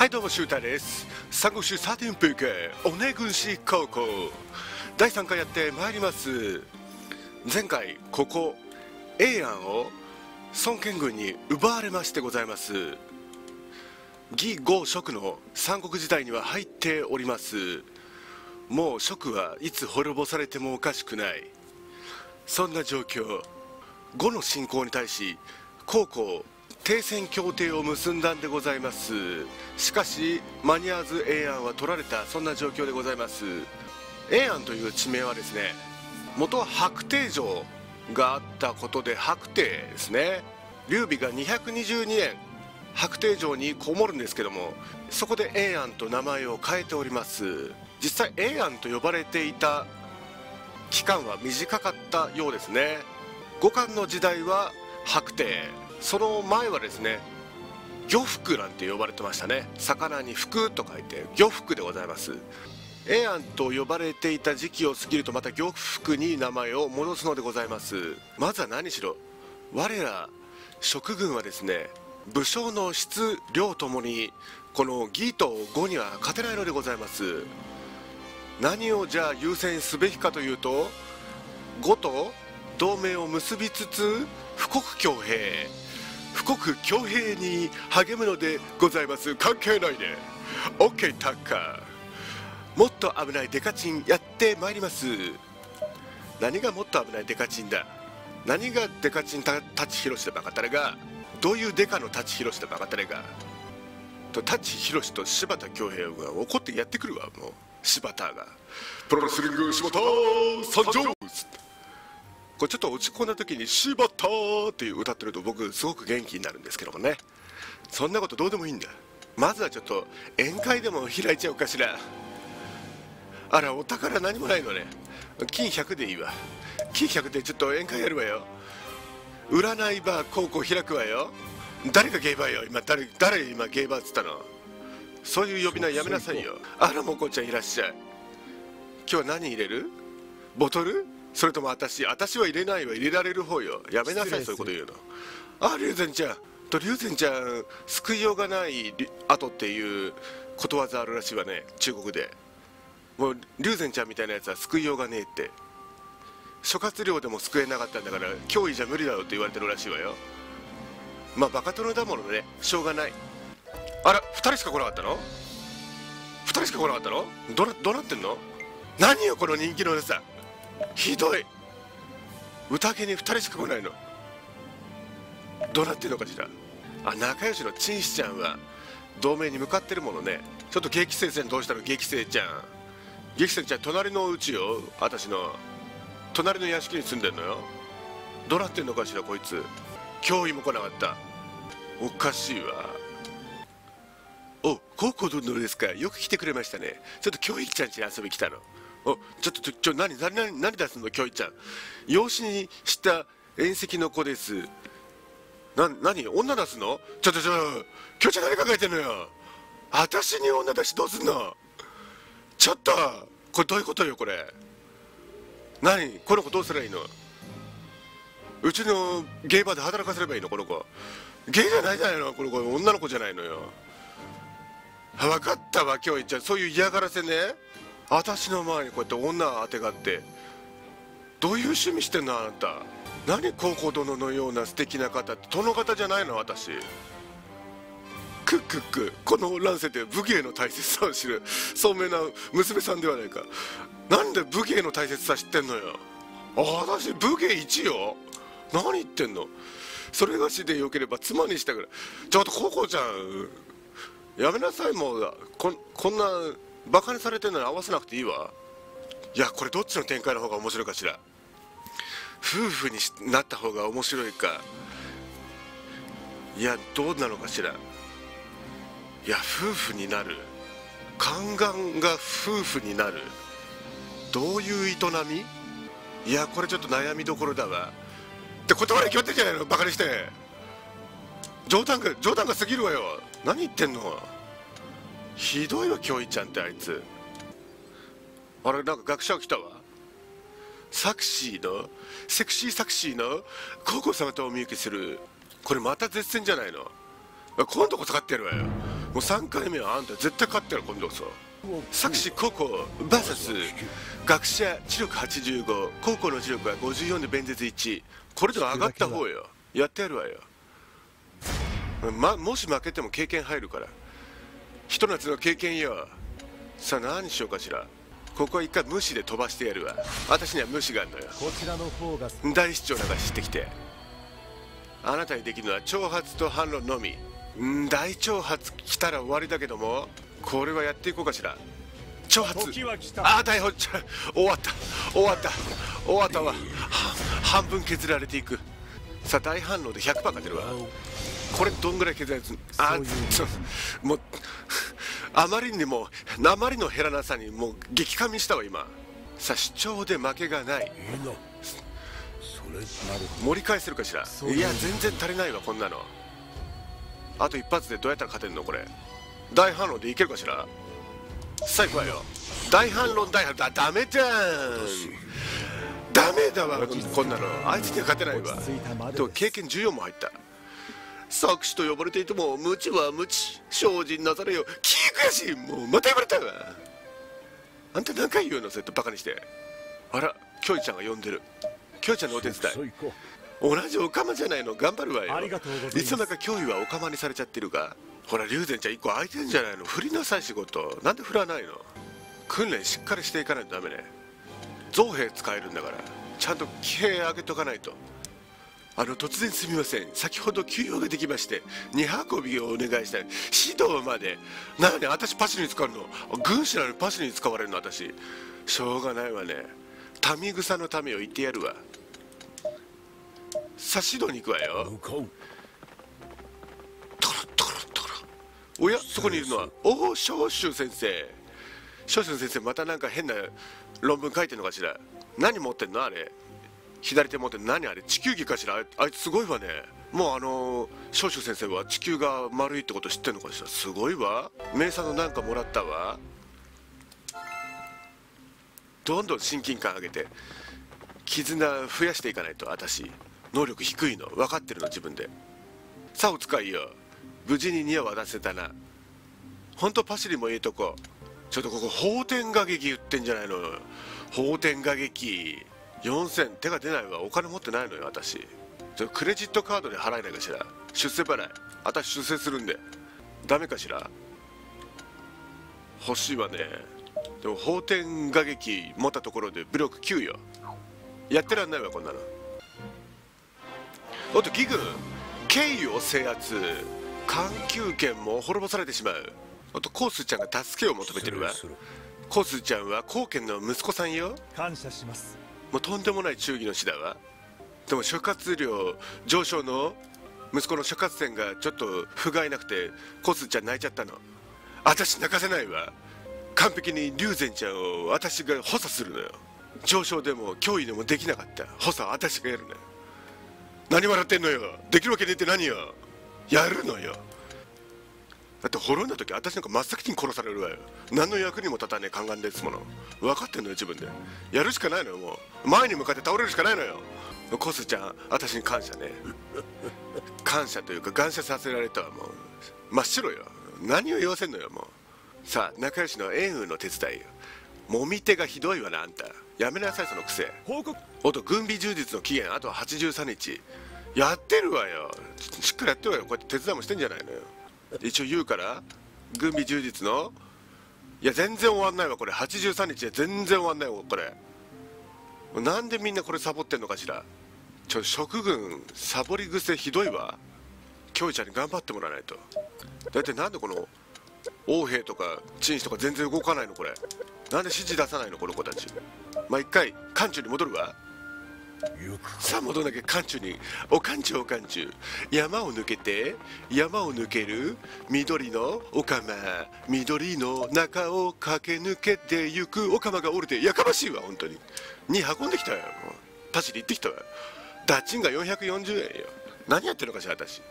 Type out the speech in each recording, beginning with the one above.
はい、どうもシューターです。三国志13分間尾根軍師高校第3回やってまいります。前回ここ永安を孫権軍に奪われましてございます。義呉蜀の三国時代には入っております。もう蜀はいつ滅ぼされてもおかしくない、そんな状況。呉の侵攻に対し高校停戦協定を結んだんでございます。しかし間に合わず永安は取られた、そんな状況でございます。永安という地名はですね、元は白帝城があったことで白帝ですね。劉備が222年白帝城にこもるんですけども、そこで永安と名前を変えております。実際永安と呼ばれていた期間は短かったようですね。五冠の時代は白帝、その前はですね魚福なんて呼ばれてましたね。魚に福と書いて魚福でございます。永安と呼ばれていた時期を過ぎるとまた魚福に名前を戻すのでございます。まずは何しろ我ら蜀軍はですね、武将の質量ともにこの義と呉には勝てないのでございます。何をじゃあ優先すべきかというと、呉と同盟を結びつつ富国強兵に励むのでございます。関係ないね。 OK タッカー、もっと危ないデカチンやってまいります。何がもっと危ないデカチンだ。何がデカチン舘ひろしでバカタレが、どういうデカの舘ひろしでバカタレがと舘ひろしと柴田恭平が怒ってやってくるわ。もう柴田がプロレスリング柴田参上、これちょっと落ち込んだ時に「柴田」っていう歌ってると僕すごく元気になるんですけどもね。そんなことどうでもいいんだ。まずはちょっと宴会でも開いちゃおうかしら。あら、お宝何もないのね。金100でいいわ。金100でちょっと宴会やるわよ。占いバー高校開くわよ。誰がゲイバーよ今。誰今ゲイバーっつったの。そういう呼び名やめなさいよ。あら、もこちゃんいらっしゃい。今日は何入れる？ボトル？それとも私は入れないわ。入れられる方よ。やめなさい、そういうこと言うの。あ、龍禅ちゃんと龍禅ちゃん救いようがない後っていうことわざあるらしいわね、中国で。もう龍禅ちゃんみたいなやつは救いようがねえって、諸葛亮でも救えなかったんだから脅威じゃ無理だよって言われてるらしいわよ。まあバカ殿だものね、しょうがない。あら、2人しか来なかったの？ 2 人しか来なかったの？どうなってんの？何よこの人気の良さ、ひどい。宴に2人しか来ないの。どうなってんのかしら。あ、仲良しのチンシちゃんは同盟に向かってるものね。ちょっと激戦線どうしたの？激戦ちゃん、激戦ちゃん隣のうちよ。私の隣の屋敷に住んでんのよ。どうなってんのかしらこいつ。脅威も来なかった。おかしいわ。お、高校殿ですか。よく来てくれましたね。ちょっと教育ちゃん家に遊び来たの。お、ちょ何出すの教育ちゃん。養子にした縁石の子です。何女出すの？ちょ教育ちゃん何考えてんのよ。私に女出しどうすんの？ちょっとこれどういうことよこれ。何この子どうすればいいの？うちのゲイバーで働かせればいいの？この子ゲイじゃないじゃないの。この子女の子じゃないのよ。分かったわ教育ちゃん、そういう嫌がらせね。私の前にこうやって女当てがって、どういう趣味してんのあなた。何高校殿のような素敵な方って、殿方じゃないの私。この乱世で武芸の大切さを知る聡明な娘さんではないか。なんで武芸の大切さ知ってんのよ。私武芸1よ。何言ってんの。それがしでよければ妻にしたぐらい。ちょっとココちゃんやめなさい。もうこんなバカにされてるのに合わせなくていいわ。いや、これどっちの展開の方が面白いかしら。夫婦になった方が面白いか、いやどうなのかしら。いや夫婦になる、宦官が夫婦になる、どういう営み。いやこれちょっと悩みどころだわ。って断り決まってんじゃないの。バカにして冗談が過ぎるわよ。何言ってんの。ひどいわ教育ちゃんってあいつ。あれ、なんか学者が来たわ。セクシーサクシーの皇后様とお見受けする。これまた絶戦じゃないの。今度こそ勝ってやるわよ。 う3回目はあんた絶対勝ってる今度さ。作詞ココ VS 学者知力85、高校の知力は54で弁舌1。これで上がった方よ。やってやるわよ。もし負けても経験入るから。ひと夏の経験よ。さあ何しようかしら。ここは一回無視で飛ばしてやるわ。私には無視があるのよ。 こちらの方が大視聴なんか知ってきて。あなたにできるのは挑発と反論のみ。大挑発来たら終わりだけども、これはやっていこうかしら。挑発、大本終わったわ。半分削られていく。さあ大反応で 100% が出るわ。これどんぐらい削られる？もうあまりにも鉛の減らなさにもう激噛みしたわ今。さあ主張で負けがない。盛り返せるかしら。いや全然足りないわこんなの。あと一発でどうやったら勝てんのこれ。大反論でいけるかしら。さあ行くわよ。大反論ダメじゃん。ダメだわこんなの。あいつには勝てないわ。でも経験14も入った。作詞と呼ばれていても無知は無知、精進なされよ。悔しい。もうまた呼ばれたわ。あんた何回言うのそうやってバカにして。あらキョイちゃんが呼んでる。キョイちゃんのお手伝い。同じオカマじゃないの。頑張るわよ。いつの間にかキョイはオカマにされちゃってるが。ほら龍禅ちゃん1個空いてんじゃないの。振りなさい仕事。なんで振らないの。訓練しっかりしていかないとダメね。造兵使えるんだからちゃんと騎兵上げとかないと。突然すみません。先ほど休養ができまして荷運びをお願いしたい。指導まで。何私パシリに使うの。軍師なのにパシリに使われるの私。しょうがないわね。民草のためを言ってやるわ。さあ指導に行くわよ。おやそこにいるのは召集先生。召集先生またなんか変な論文書いてんのかしら。何持ってんのあれ。左手持ってんの何あれ。地球儀かしら。あいつすごいわね。もう召集先生は地球が丸いってこと知ってんのかしら。すごいわ。名産のなんかもらったわ。どんどん親近感上げて絆増やしていかないと。私能力低いの分かってるの自分で。さあお使いよ。無事に2話渡せたな。ほんとパシリもいいとこ。ちょっとここ法天画劇言ってんじゃないの。法天画劇4000手が出ないわ。お金持ってないのよ私。クレジットカードで払えないかしら。出世払い私出世するんで。ダメかしら。欲しいわね。でも法天画劇持ったところで武力9よ。やってらんないわこんなの。おっと義軍敬意を制圧。環球圏も滅ぼされてしまう。あとコースちゃんが助けを求めてるわ。コースちゃんは後見の息子さんよ。 感謝します。 もうとんでもない忠義の死だわ。でも諸葛亮上昇の息子の諸葛線がちょっと不甲斐なくてコースちゃん泣いちゃったの。私泣かせないわ。完璧に龍禅ちゃんを私が補佐するのよ。上昇でも脅威でもできなかった補佐は私がやるのよ。何笑ってんのよ。できるわけねえって何よ。やるのよ。だって滅んだ時私なんか真っ先に殺されるわよ。何の役にも立たねえ宦官ですもの。分かってんのよ自分で。やるしかないのよ。もう前に向かって倒れるしかないのよ。コスちゃん私に感謝ね。感謝というか感謝させられたわ。もう真っ白よ。何を言わせんのよもう。さあ仲良しの円雲の手伝いよ。もみ手がひどいわなあんた。やめなさいその癖。おと軍備充実の期限あとは83日。やってるわよ。しっかりやってるわよ。こうやって手伝いもしてんじゃないのよ。一応言うから軍備充実の。いや全然終わんないわこれ。83日で全然終わんないわこれ。なんでみんなこれサボってんのかしら。職軍サボり癖ひどいわ。キョイちゃんに頑張ってもらわないと。だいたいなんでこの王兵とか陳士とか全然動かないのこれ。なんで指示出さないのこの子たち。まあ一回艦中に戻るわ。さあ戻んなきゃ艦中に。お艦中お艦中。山を抜けて山を抜ける緑のお釜。緑の中を駆け抜けてゆくお釜が降りてやかましいわ本当に。に運んできたよ。もうパシリ行ってきたわ。ダチンが440円よ。何やってるのかしら私。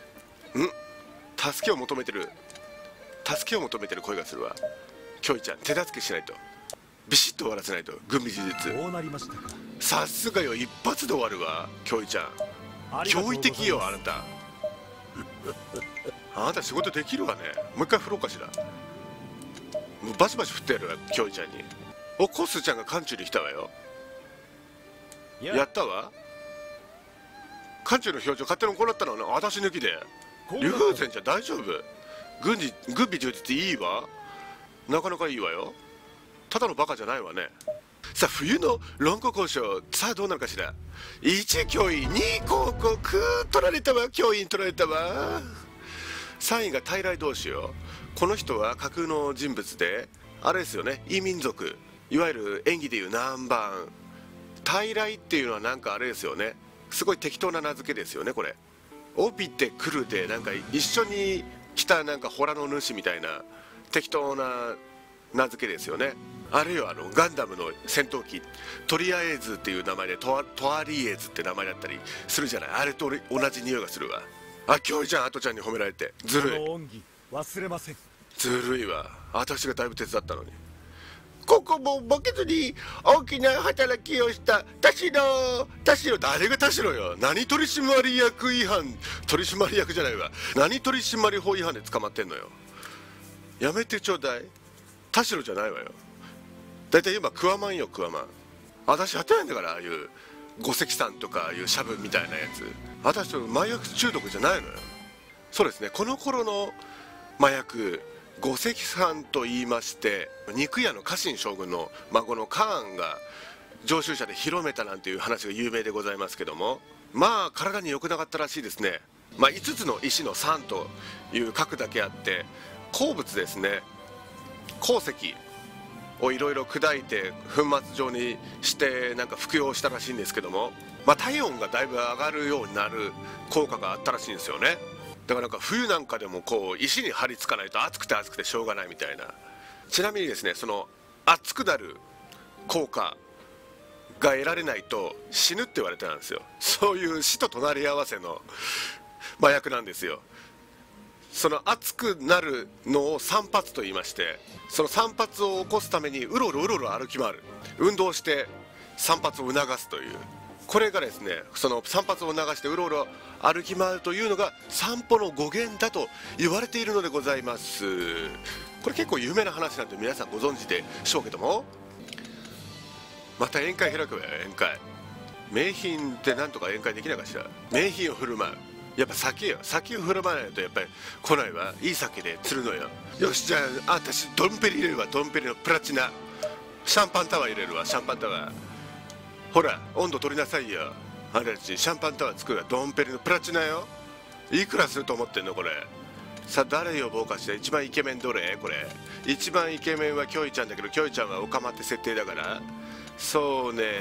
助けを求めてる。助けを求めてる声がするわ。キョイちゃん手助けしないと。ビシッと終わらせないと。軍備事実。さすがよ。一発で終わるわキョイちゃん。驚異的よあなた。 あなた仕事できるわね。もう一回振ろうかしら。もうバシバシ振ってやるわ、キョイちゃんに。お、コスちゃんが漢中に来たわよ。やったわ。漢中の表情勝手に行ったのはな、私抜きで。竜風船じゃ大丈夫。軍備充実いいわ。なかなかいいわよ。ただのバカじゃないわね。さあ冬の論語交渉、さあどうなるかしら。1教員2広告取られたわ。教員取られたわ。3位が大来同士よ。この人は架空の人物であれですよね、異民族、いわゆる演技でいう南蛮。大来っていうのはなんかあれですよね、すごい適当な名付けですよね。これ帯ってくるでなんか一緒に来たなんか洞の主みたいな適当な名付けですよね。あるいはガンダムの戦闘機トリアエーズっていう名前でトアリエーズって名前だったりするじゃない。あれと同じ匂いがするわ。あ、キョイちゃん、アトちゃんに褒められてずるい。 恩義忘れません。 ずるいわ。私がだいぶ手伝ったのに。ここも負けずに大きな働きをした田代。誰が田代よ。何取締役違反、取締役じゃないわ。何取締法違反で捕まってんのよ。やめてちょうだい。田代じゃないわよ。だいたい今クワマンよ、クワマン。私やってないんだから、ああいう五石さんとかああいうシャブみたいなやつ。私と麻薬中毒じゃないのよ。そうですね、この頃の麻薬五石さんと言いまして、肉屋の家臣将軍の孫のカーンが常習者で広めたなんていう話が有名でございますけども、まあ体に良くなかったらしいですね。5つの石の酸という核だけあって、鉱物ですね、鉱石をいろいろ砕いて粉末状にしてなんか服用したらしいんですけども、体温がだいぶ上がるようになる効果があったらしいんですよね。だからなんか冬なんかでもこう石に張り付かないと暑くてしょうがないみたいな。ちなみにですね、その熱くなる効果が得られないと死ぬって言われてたんですよ。そういう死と隣り合わせの麻薬なんですよ。その熱くなるのを散髪と言いまして、その散髪を起こすためにうろろ歩き回る、運動して散髪を促すという、これがですね、その散髪を促してうろうろ歩き回るというのが散歩の語源だと言われているのでございます。これ結構有名な話なんで皆さんご存知でしょうけども、また宴会開くわよ。宴会、名品ってなんとか宴会できないかしら。名品を振る舞う、やっぱ酒を振る舞わないとやっぱり来ないわ。いい酒で釣るのよ。よし、じゃあ私ドンペリ入れるわ。ドンペリのプラチナ。シャンパンタワー入れるわ。シャンパンタワー、ほら温度取りなさいよ。あれたちシャンパンタワー作るわ。ドンペリのプラチナよ。いくらすると思ってんのこれ。さあ誰呼ぼうかしら。一番イケメンどれ。これ一番イケメンはキョイちゃんだけど、キョイちゃんはオカマって設定だから、そうね、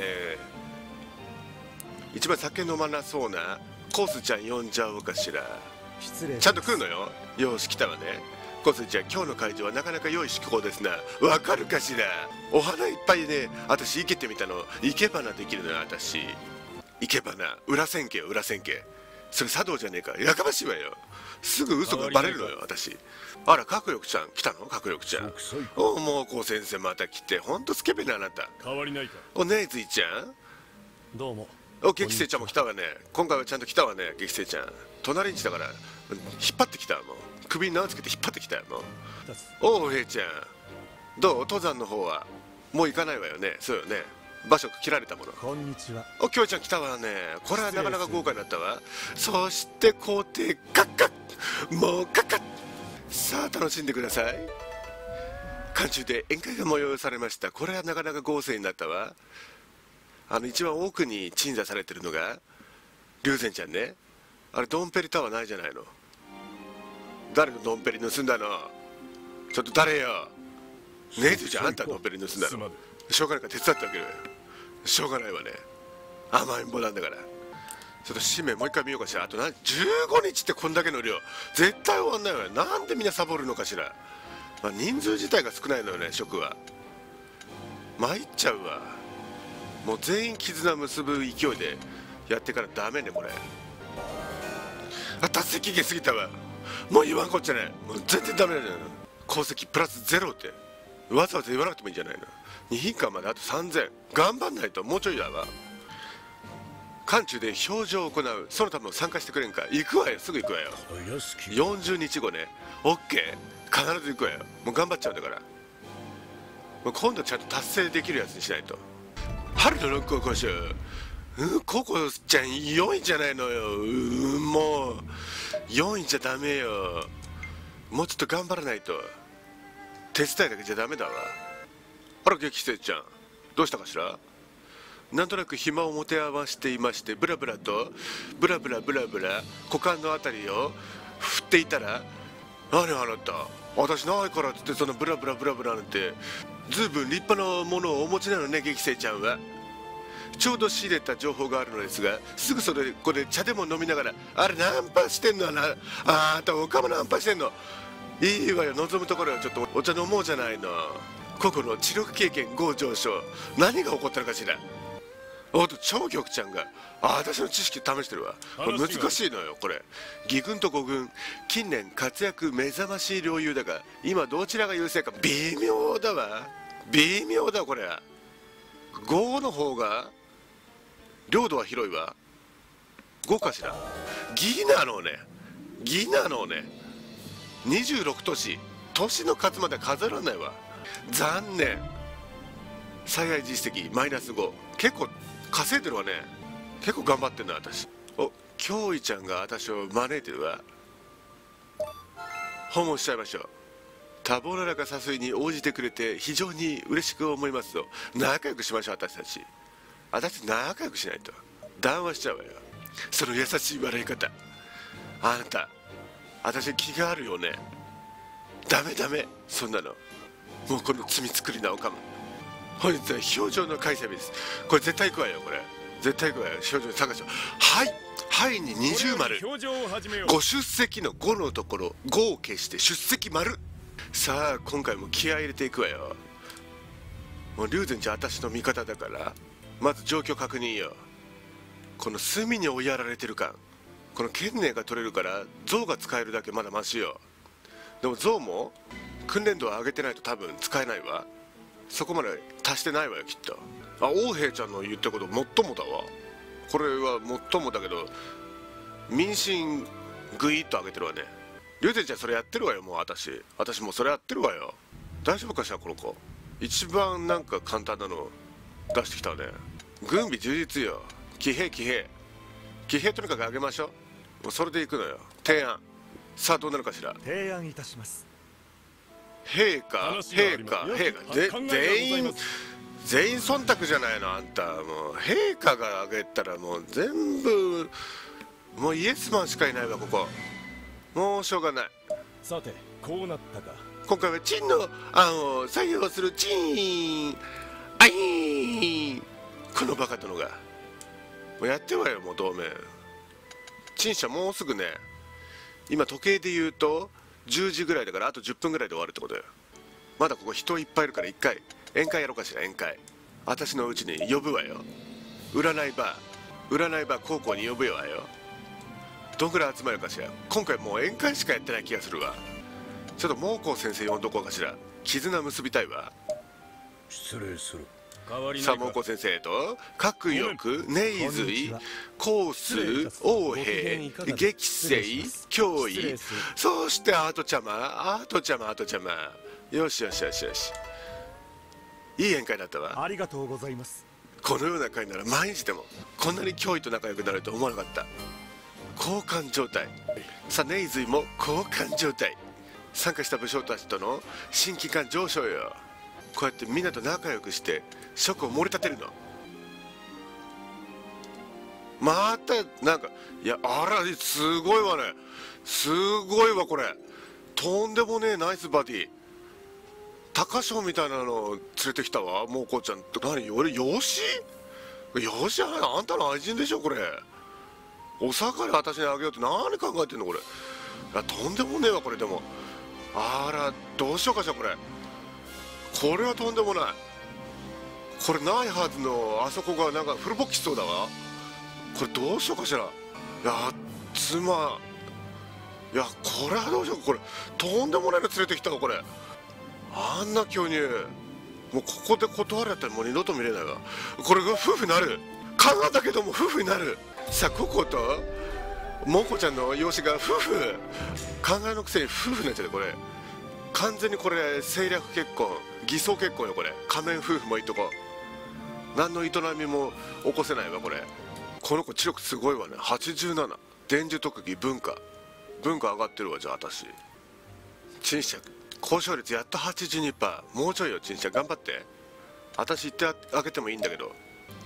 一番酒飲まなそうなコスちゃん呼んじゃおうかしら。 失礼。 ちゃんと来るのよ。よし来たわね。コスちゃん、今日の会場はなかなか良い趣向ですな。わかるかしら。お花いっぱいね、私生けてみたの。生け花できるのよ私。生け花、裏千家よ、裏千家。それ茶道じゃねえか。やかましいわよ。すぐ嘘がバレるのよ私。あら、角力ちゃん来たの。角力ちゃん、おお、もうこう先生また来て、ほんとスケベなあなた。 変わりないか。 おねえずいちゃん、 どうも。 お、激星ちゃんも来たわね。今回はちゃんと来たわね、激星ちゃん。隣んちだから引っ張ってきた。もう首に縄つけて引っ張ってきたよ。もうおお、へいちゃんどう。登山の方はもう行かないわよね。そうよね、場所切られたもの。 こんにちは。 お、きょうちゃん来たわね。これはなかなか豪華になったわ。そして皇帝カッカッ、もうカッカッ。さあ楽しんでください。漢中で宴会が催されました。これはなかなか豪勢になったわ。一番奥に鎮座されてるのが龍禅ちゃんね。あれドンペリタワーないじゃないの。誰のドンペリ盗んだの。ちょっと誰よ。ねえじゃん、あんたドンペリ盗んだの。しょうがないから手伝ってあげる。しょうがないわね、甘えん坊なんだから。ちょっと紙面もう一回見ようかしら。あと15日ってこんだけの量絶対終わんないわよ。なんでみんなサボるのかしら。人数自体が少ないのよね、職は。参っちゃうわ。もう全員絆結ぶ勢いでやってからダメねこれ。達成期限過ぎたわ。もう言わんこっちゃない。もう全然ダメなんじゃないの。功績プラス0ってわざわざ言わなくてもいいんじゃないの。2品間まであと3000、頑張んないと。もうちょいだわ。 漢中で表情を行う。そのためも参加してくれんか。行くわよ、すぐ行くわよ。40日後ね。オッケー、必ず行くわよ。もう頑張っちゃうんだから。もう今度ちゃんと達成できるやつにしないと。春の六甲講習、ココちゃん4位じゃないのよ。もう4位じゃダメよ。もうちょっと頑張らないと。手伝いだけじゃダメだわ。あら、激生ちゃん、どうしたかしら。なんとなく暇を持て余していまして、ブラブラとブラブラ股間のあたりを振っていたら、何あなた、私ないからってそのブラブラなんて、ずいぶん立派なものをお持ちなのね、激生ちゃんは。ちょうど仕入れた情報があるのですが、すぐこれ茶でも飲みながら、あれナンパしてんの。あんたおかもナンパしてんの。いいわよ、望むところはちょっとお茶飲もうじゃないの。個々の知力経験5上昇。何が起こったのかしら。あと超局ちゃんが私の知識試してるわ。これ難しいのよ。これ義軍と五軍、近年活躍目覚ましい領有だが、今どちらが優勢か微妙だわ。微妙だこれ。5の方が領土は広いわ。5かしら。義なのね。26都市の数まで数えられないわ。残念。最愛実績マイナス5。結構稼いでるわね。結構頑張ってんな私。お、脅威ちゃんが私を招いてるわ。訪問しちゃいましょう。多忙な中誘いに応じてくれて非常に嬉しく思いますと。仲良くしましょう。私たち仲良くしないと談話しちゃうわよ。その優しい笑い方。あなた、私気があるよね。ダメそんなの。もうこの罪作りなおかむ。本日は表情の開催日です。これ絶対行くわよ。これ絶対行くわよ。表情に参加しよう。はいに20丸。ご出席の5のところ5を消して出席丸。さあ今回も気合い入れていくわよ。もう龍禅寺私の味方だから、まず状況確認よ。この隅に追いやられてる感、この剣寧が取れるから象が使えるだけまだマシよ。でも象も訓練度を上げてないと多分使えないわ。そこまで達してないわよきっと。王兵ちゃんの言ったこともっともだわ。これはもっともだけど民心グイッと上げてるわね。龍禅ちゃんそれやってるわよ。もう私もうそれやってるわよ。大丈夫かしらこの子。一番なんか簡単なの出してきたわね。軍備充実よ。騎兵とにかく上げましょう。もうそれでいくのよ。提案。さあどうなるかしら。 提案いたします。 陛下全員忖度じゃないのあんた。もう陛下が上げたらもう全部もうイエスマンしかいないわここ。もうしょうがない。 さてこうなったか。 今回は陳の案を採用する陳あいーん。このバカ殿がもうやってるわよ。もう同盟陳謝もうすぐね。今時計で言うと10時ぐらいだからあと10分ぐらいで終わるってことよ。まだここ人いっぱいいるから一回宴会やろうかしら。宴会私のうちに呼ぶわよ。占いバー高校に呼ぶよわよ。どんぐらい集まるかしら。今回もう宴会しかやってない気がするわ。ちょっと猛攻先生呼んどこうかしら。絆結びたいわ。 失礼する。 さあ猛攻先生と核翼寧水光水王兵激生脅威、そしてアートちゃま。よしいい宴会だったわ。 ありがとうございます。 このような会なら毎日でも。こんなに脅威と仲良くなると思わなかった。交換状態。さあ寧水も交換状態。参加した武将たちとの親近感上昇よ。こうやってみんなと仲良くして職を盛り立てるの。またなんかいやあらすごいわね。すごいわこれ。とんでもねえナイスバディ。高翔みたいなのを連れてきたわ。もうこうちゃんと。何俺よしあんたの愛人でしょこれ。お下がり私にあげようって何考えてんのこれ。いやとんでもねえわこれ。でもあらどうしようかしらこれ。これはとんでもない。これないはずのあそこがなんかフルボッキしそうだわ。これどうしようかしら。いやいやこれはどうしようか。これとんでもないの連れてきたわこれ。あんな巨乳もうここで断られたらもう二度と見れないわ。これが夫婦になる。 考えだけども夫婦になる。さあココとモコちゃんの養子が夫婦、考えのくせに夫婦になっちゃって、これ完全にこれ政略結婚、偽装結婚よ。これ仮面夫婦もいいとこ、何の営みも起こせないわ。これこの子知力すごいわね。87、伝授特技文化上がってるわ。じゃあ私陳謝交渉率やっと 82%、 もうちょいよ陳謝頑張って。私言ってあげてもいいんだけど、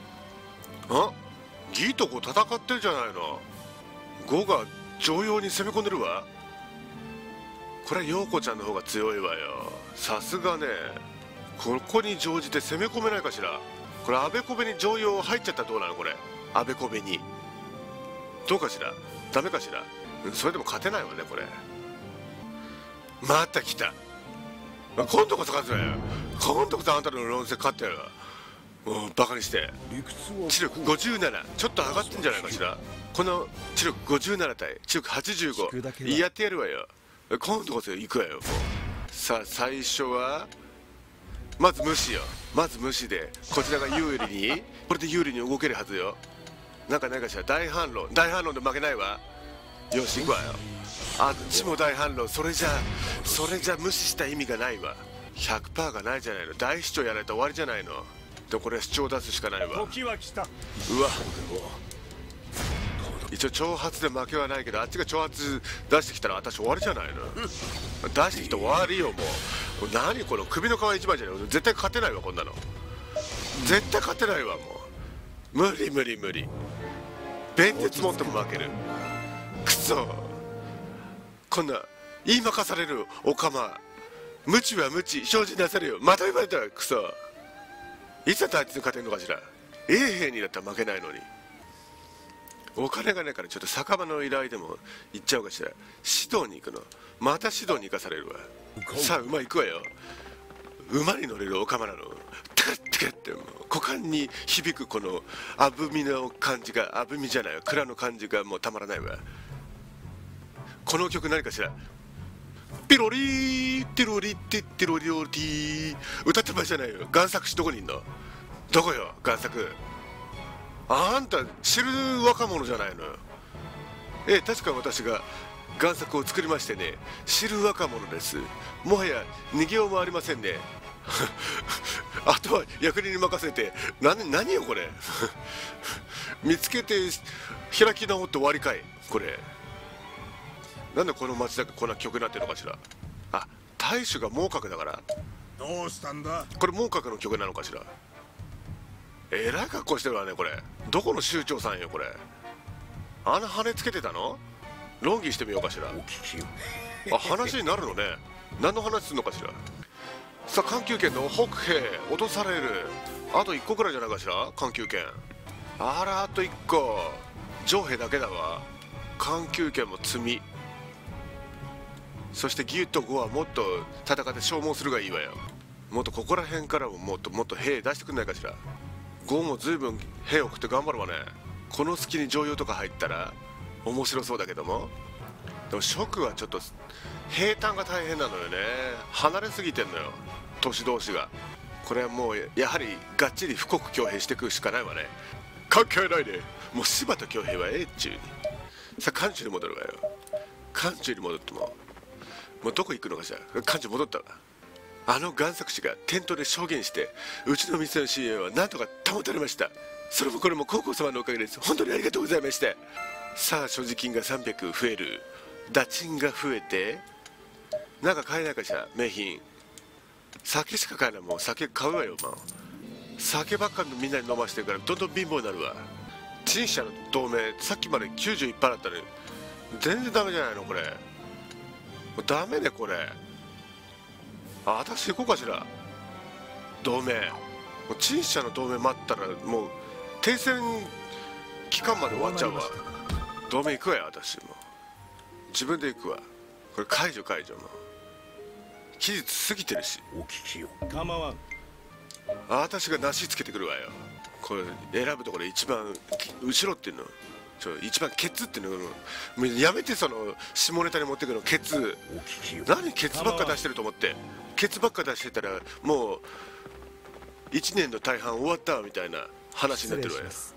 ギーとこ戦ってるじゃないの。ゴが常用に攻め込んでるわ。これは陽子ちゃんの方が強いわよ。さすがね。ここに乗じて攻め込めないかしら。これあべこべに常用入っちゃったらどうなの。これあべこべにどうかしら、ダメかしら。それでも勝てないわねこれ。また来た。今度こそ勝つわよ。今度こそあんたの論戦勝ってやるわ。もうバカにして。知力57、ちょっと上がってんじゃないかしら。この知力57対知力85、やってやるわよ。今度こそ行くわよ。さあ最初はまず無視よ。まず無視でこちらが有利に、これで有利に動けるはずよ。なんかないかしら。大反論で負けないわ。よし行くわよ。あっちも大反論。それじゃ無視した意味がないわ。 100% がないじゃないの。大主張やられたら終わりじゃないの。でこれは主張を出すしかないわ。 時は来た。 うわ、一応挑発で負けはないけど、あっちが挑発出してきたら私終わりじゃないの。出してきたら終わりよ。もう何この首の皮一枚じゃない。絶対勝てないわこんなの。絶対勝てないわ。もう無理。弁鉄持っても負ける。くそ、こんな言いまかされるおかま。無知は無知、精進なされよ。また言われたらクソ。いつだってあいつに勝てんのかしら。衛兵にだったら負けないのに。お金がないからちょっと酒場の依頼でも行っちゃおうかしら。指導に行くの。また指導に行かされるわ。さあ馬行くわよ。馬に乗れるおかまなの。テカッテカってもう股間に響くこのあぶみの感じが、あぶみじゃないわ、蔵の感じがもうたまらないわ。この曲何かしら。ピロリーテロリテッテロリオリティ、歌ってる場合じゃないよ。贋作師どこにいんの。どこよ贋作。あんた知る若者じゃないのよ。確か私が贋作を作りましてね、知る若者です。もはや逃げようもありませんね。あとは役人に任せて。何よこれ。見つけて開き直って終わりかいこれ。なんでこの町だけこんな曲になってるのかしら。あ、大衆が猛角だから。 どうしたんだ。 これ猛角の曲なのかしら。えらい格好してるわねこれ。どこの州長さんよこれ。あの羽つけてたの。論議してみようかしら。あ、話になるのね。何の話するのかしら。さあ環球圏の北兵落とされる。あと1個くらいじゃないかしら環球圏。あらあと1個。上兵だけだわ。環球圏も積み。そしてギュッと5はもっと戦って消耗するがいいわよ。もっとここら辺からももっと兵出してくんないかしら。5も随分兵を送って頑張るわね。この隙に常用とか入ったら面白そうだけども。でも蜀はちょっと兵站が大変なのよね。離れすぎてんのよ都市同士が。これはもうやはりがっちり富国強兵していくしかないわね。関係ないで、もう柴田強兵はっちゅうに。さあ漢中に戻るわよ。漢中に戻ってもうどこ行くのかしら。漢中戻ったわ。あの贋作師が店頭で証言して、うちの店の信用はなんとか保たれました。それもこれも高校様のおかげです。本当にありがとうございました。さあ所持金が300増える。打賃が増えて、なんか買えないかしら。名品酒しか買えない。もう酒買うわよ。もう酒ばっかりみんなに飲ましてるからどんどん貧乏になるわ。陳謝の同盟さっきまで91%だったのに全然ダメじゃないのこれ。もうダメねこれ。私行こうかしら。同盟もう陳謝の同盟待ったらもう停戦期間まで終わっちゃうわ。同盟行くわよ私。もう自分で行くわ。これ解除も期日過ぎてるし。 お聞きよ。構わん。 私が梨つけてくるわよ。これ選ぶところ一番後ろっていうの、一番ケツっていうの。もうやめてその下ネタに持ってくるのケツ。何ケツばっか出してると思って。ケツばっか出してたらもう1年の大半終わったわみたいな話になってるわよ。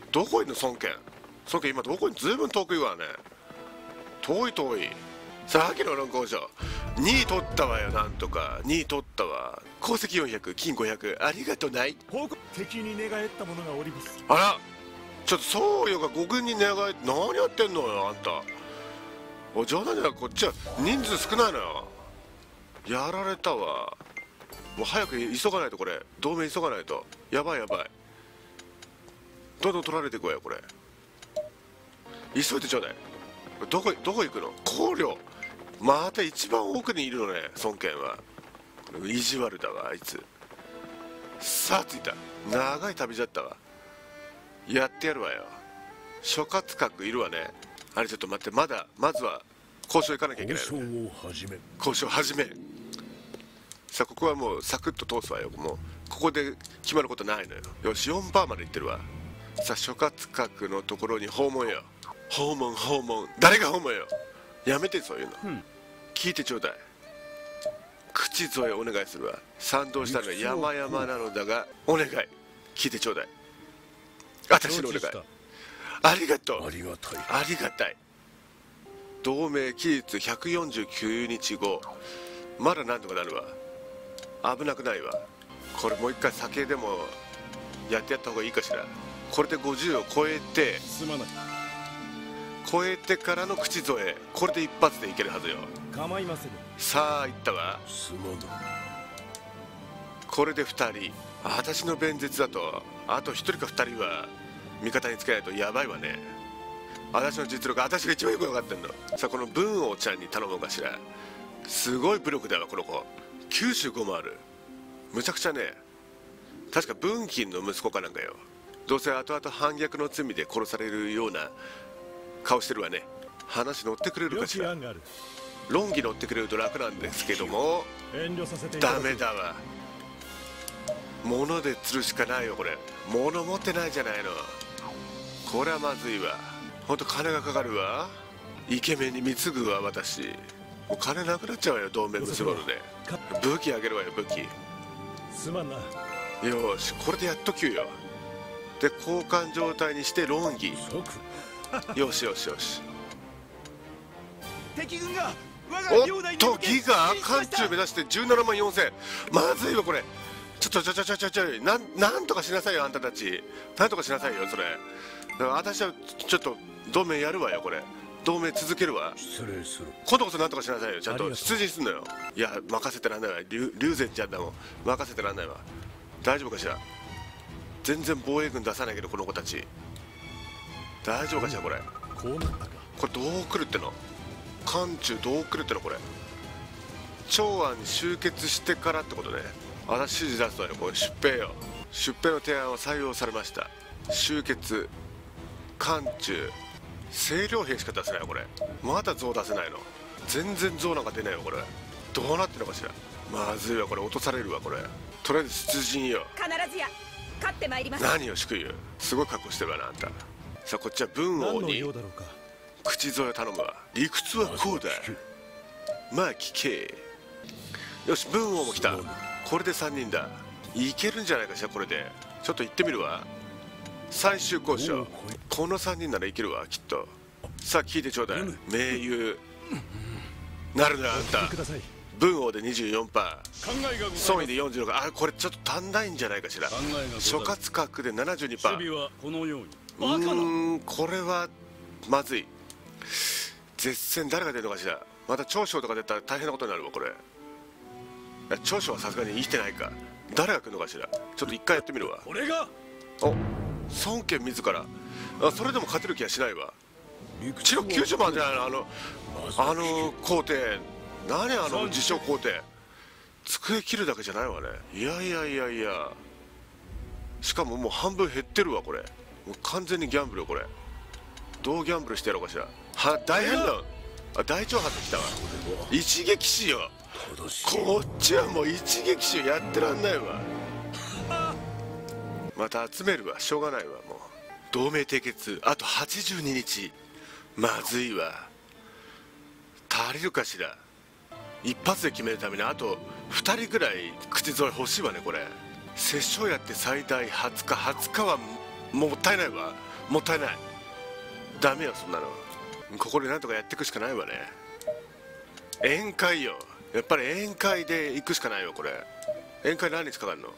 どこいんの孫権。孫権今どこにずいぶん遠くいわね。遠い遠い。さっきの論交渉2位取ったわよ。なんとか2位取ったわ。功績400金500ありがとない。 敵に寝返った者がおります。 あらちょっとそうよが5軍に寝返って何やってんのよあんた。お冗談じゃなくこっちは人数少ないのよ。やられたわ。もう早く急がないと。これ同盟急がないとやばいやばい。どんどん取られていくわよこれ。急いでちょうだい。どこ行くの。考慮また一番奥にいるのね孫権は。意地悪だわあいつ。さあ着いた。長い旅じゃったわ。やってやるわよ。諸葛閣いるわね。あれちょっと待って、まずは交渉行かなきゃいけないの、ね、交渉始め。さあここはもうサクッと通すわよ。もうここで決まることないのよ。よし 4% まで行ってるわ。さあ諸葛閣のところに訪問よ。訪問誰が訪問よ。やめてそういうの、聞いてちょうだい。口添えお願いするわ。賛同したのは山々なのだがお願い聞いてちょうだい。私のお願いありがとう。ありがたい。同盟期日149日後まだなんとかなるわ。危なくないわ。これもう一回酒でもやってやった方がいいかしら。これで50を超えてからの口添え。これで一発でいけるはずよ。 構いません。 さあいったわ。これで2人。私の弁舌だとあと1人か2人は味方につけないとやばいわね。私の実力私が一番よく分かってんの。さあこの文王ちゃんに頼もうかしら。すごい武力だわこの子。95もある。むちゃくちゃね。確か文金の息子かなんかよ。どうせ後々反逆の罪で殺されるような顔してるわね。話乗ってくれるかしら。論議乗ってくれると楽なんですけどもダメだわ。物で釣るしかないよこれ。物持ってないじゃないの。これはまずいわ。ほんと金がかかるわ。イケメンに貢ぐわ私。もう金なくなっちゃうわよ同盟結ぶので。武器あげるわよ武器。 すまんな。 よしこれでやっときゅうよ。で交換状態にして論議よし敵軍がおっとギガ艦中目指して17万4000。まずいわこれ。ちょなんとかしなさいよあんたたち。なんとかしなさいよそれ。だから私はちょっと同盟やるわよこれ。同盟続けるわ。今度こそなんとかしなさいよ。ちゃんと出陣すんのよ。いや任せてらんないわ。龍禅ちゃんだもん。任せてらんないわ。大丈夫かしら。全然防衛軍出さないけどこの子たち大丈夫かしら。これどう来るっての。艦中どう来るってのこれ。長安に集結してからってことね。私指示出すわよ。これ出兵よ。出兵の提案は採用されました。集結艦中清涼兵しか出せないよこれ。まだ像出せないの。全然像なんか出ないよこれ。どうなってんのかしら。まずいわこれ。落とされるわこれ。とりあえず出陣よ。 必ずや勝ってまいります。 何よ祝意よ。すごい格好してるわなあんた。さあこっちは文王に口添えを頼むわ。理屈はこうだ。まあ聞け。よし文王も来た。これで3人だ。いけるんじゃないかしらこれで。ちょっと行ってみるわ。最終交渉この3人ならいけるわきっと。さあ聞いてちょうだい。盟友なるなあんた。文王で 24%、 孫位で46%。あこれちょっと足んないんじゃないかしら。諸葛閣で 72%。これはまずい。絶戦誰が出るのかしら。また長将とか出たら大変なことになるわこれ。長将はさすがに生きてないか。誰が来るのかしら。ちょっと一回やってみるわ。 俺がお孫権自ら。それでも勝てる気はしないわ。知力90万じゃないの。あの皇帝何あの自称皇帝。机切るだけじゃないわね。いやしかももう半分減ってるわこれ。もう完全にギャンブルよこれ。どうギャンブルしてやろうかしら。大変だ。大挑発来たわ。一撃死よ。こっちはもう一撃死やってらんないわ。また集めるわ。しょうがないわ。もう同盟締結あと82日。まずいわ。足りるかしら。一発で決めるためにあと2人ぐらい口添え欲しいわねこれ。殺生やって最大20日はもったいないわ。 もったいない。ダメよそんなの。ここでなんとかやっていくしかないわね。宴会よ、やっぱり宴会で行くしかないよ。これ宴会何日かかるの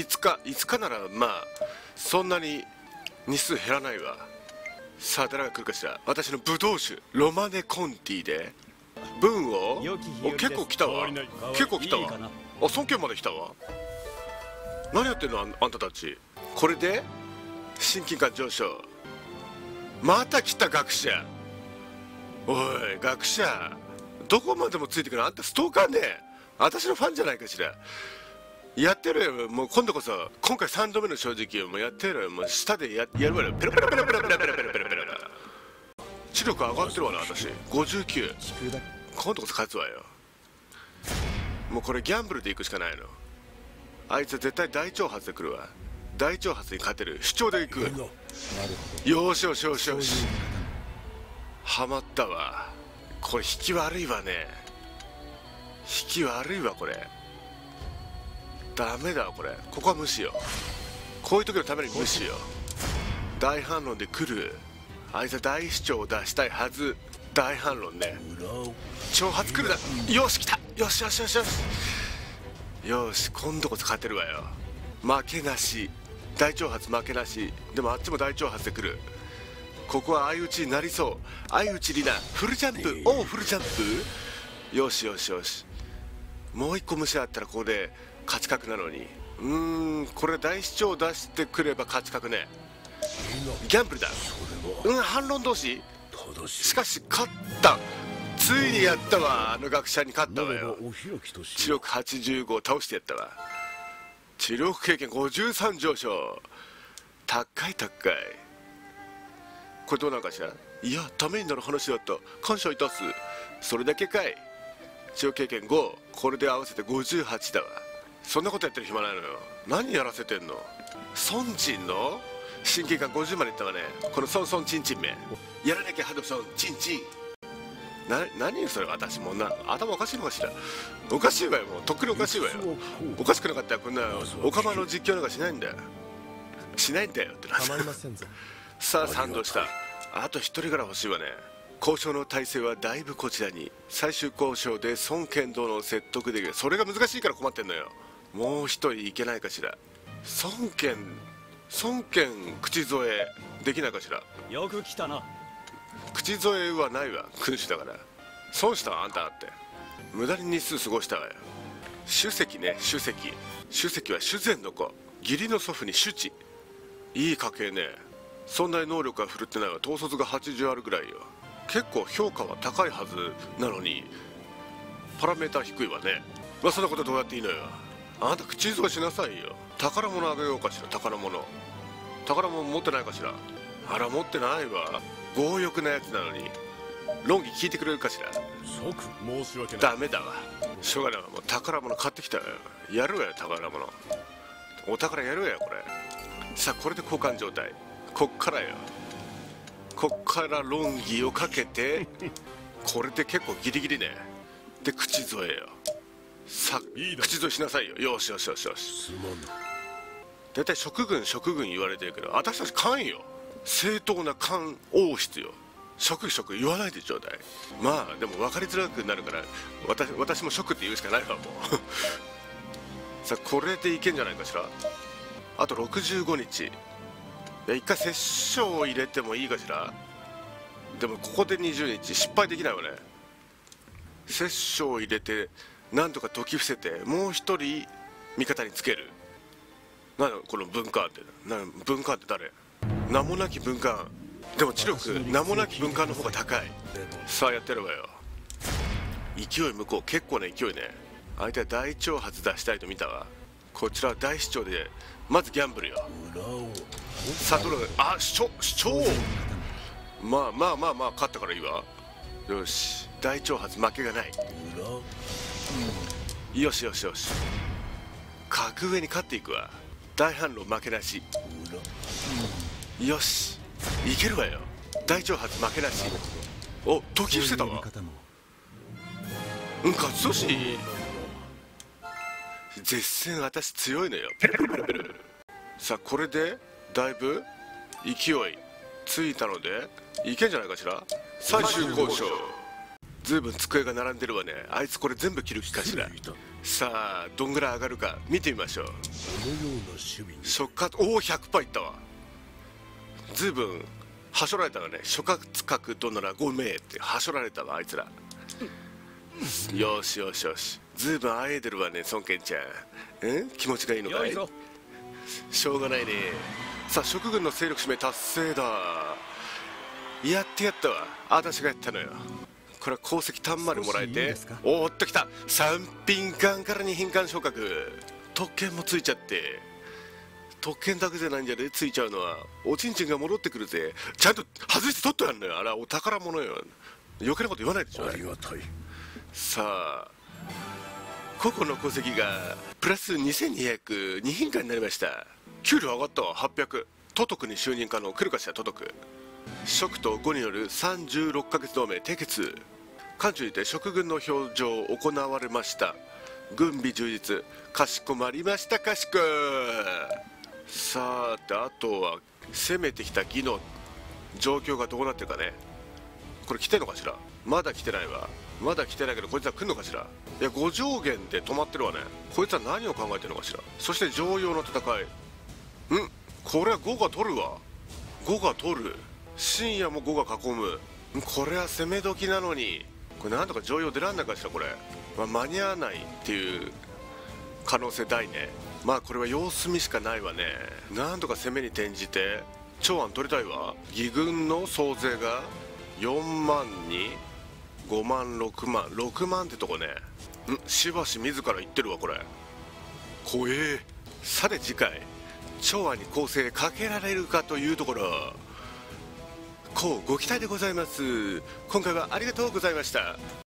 ？5日ならまあそんなに日数減らないわ。さあ誰が来るかしら。私のブドウ酒ロマネコンティで文を結構来たわ。結構来たわ。あ、尊敬まで来たわ。何やってんのあんたたち。これで親近感上昇。また来た学者。おい学者、どこまでもついてくる。あんたストーカーね。私のファンじゃないかしら。やってるよ。もう今度こそ今回3度目の正直よ。もうやってるよ。もう舌でやるわよ。ペロペロペロペロペロペロペロペロペロ。知力上がってるわな私。59。今度こそ勝つわよ。もうこれギャンブルでいくしかないの。あいつは絶対大挑発で来るわ。大挑発に勝てる主張でいく。よしよしよしよし。ハマったわ。これ引き悪いわね。引き悪いわこれ。ダメだわこれ。ここは無視よ。こういう時のために無視よ。大反論で来る。あいつは大主張を出したいはず。大反論ね。挑発来るな。よし来た。よしよしよしよしよし、今度こそ勝てるわよ。負けなし。大挑発負けなし。でもあっちも大挑発で来る。ここは相打ちになりそう。相打ちリナフルジャンプ。おおフルジャンプ。よしよしよし。もう一個無視あったらここで勝ち確なのに。これ大主張出してくれば勝ち確ね。ギャンブルだ。反論同士。しかし勝った。ついにやったわ。あの学者に勝ったわよ。知力85を倒してやったわ。知力経験53上昇。高い高い。これどうなんかしら。いやためになる話だった。感謝いたす。それだけかい。知力経験5。これで合わせて58だわ。そんなことやってる暇ないのよ。何やらせてんの。孫陳の親近感50までいったわね。この孫孫チンチンめやらなきゃハドソンチンチン。何それ。私も頭おかしいのかしら。おかしいわよ。もうとっくにおかしいわよ。おかしくなかったらこんなおかまの実況なんかしないんだよ。しないんだよってな。さあ賛同した。あと1人から欲しいわね。交渉の体制はだいぶこちらに。最終交渉で孫剣道の説得できる。それが難しいから困ってんのよ。もう1人いけないかしら。孫剣口添えできないかしら。 よく来たな。 口添えはないわ。君主だから損したわあんただって。無駄に日数過ごしたわよ。主席ね。主席は主禅の子。義理の祖父に主治。いい家系ね。そんなに能力が振るってないわ。統率が80あるぐらいよ。結構評価は高いはずなのにパラメーター低いわね。まあそんなことどうやっていいのよ。あなた口添えしなさいよ。宝物あげようかしら。宝物持ってないかしら。あら持ってないわ。強欲なやつなのに論議聞いてくれるかしら。 申し訳ない。 ダメだわ。しょうがないわ。もう宝物買ってきたわよ。やるわよ宝物。お宝やるわよこれ。さあこれで交換状態。こっからよ。こっから論議をかけてこれで結構ギリギリね。で口添えよ。さあ口添えしなさいよ。よしよしよしよし。大体職軍言われてるけど私たち官よ。正当な官王室よ。職言わないでちょうだい。まあでも分かりづらくなるから私も職って言うしかないわもうさあこれでいけんじゃないかしら。あと65日。いや一回殺生を入れてもいいかしら。でもここで20日失敗できないわね。殺生を入れてなんとか解き伏せてもう一人味方につける。この文官って文官って誰。名もなき文官。でも知力名もなき文官の方が高い。さあやってるわよ。勢い向こう結構な勢いね。相手は大挑発出したいと見たわ。こちらは大主張でまずギャンブルよ。さあどれ主張。まあ勝ったからいいわ。よし大挑発負けがない。よしよしよし。格上に勝っていくわ。大反論負けなし。よしいけるわよ。大挑発負けなし。お解き伏せたわ。勝つし絶戦私強いのよ。さあこれでだいぶ勢い着いたのでいけんじゃないかしら。最終交渉。ずいぶん机が並んでるわね。あいつこれ全部切る気かしら。さあどんぐらい上がるか見てみましょう。触覚、おお 100% いったわ。ずいぶんはしょられたわね。諸葛どなら5名ってはしょられたわあいつら。よしよしよし、ずいぶんあえでるわね孫権ちゃん。気持ちがいいのかい。しょうがないね。さあ蜀軍の勢力締め達成だ。やってやったわ。私がやったのよ。これは功績たんまりもらえて、おーっときた。3品艦から2品艦昇格。特権もついちゃって、特権だけじゃないんじゃね、ついちゃうのはおちんちんが戻ってくるぜ。ちゃんと外して取ってやんのよ。あらお宝物よ。余計なこと言わないでしょ。ありがたい。さあ個々の功績がプラス2202品艦になりました。給料上がったわ。800。都督に就任可能。来るかしら都督。蜀と呉による36ヶ月同盟締結。艦中にて蜀軍の表情行われました。軍備充実。かしこまりましたかしこ。さてあとは攻めてきた魏の状況がどうなってるかね。これ来てんのかしら。まだ来てないわ。まだ来てないけどこいつは来るのかしら。いや5上限で止まってるわね。こいつは何を考えてるのかしら。そして常用の戦い。これは5が取るわ。5が取る。深夜も5が囲む。これは攻め時なのに、これなんとか常用出らんないかしら。これ、間に合わないっていう可能性大ね。まあこれは様子見しかないわね。なんとか攻めに転じて長安取りたいわ。義軍の総勢が4万に5万6万6万ってとこね。しばし自ら言ってるわこれ。怖え。さて次回長安に攻勢かけられるかというところ、こうご期待でございます。今回はありがとうございました。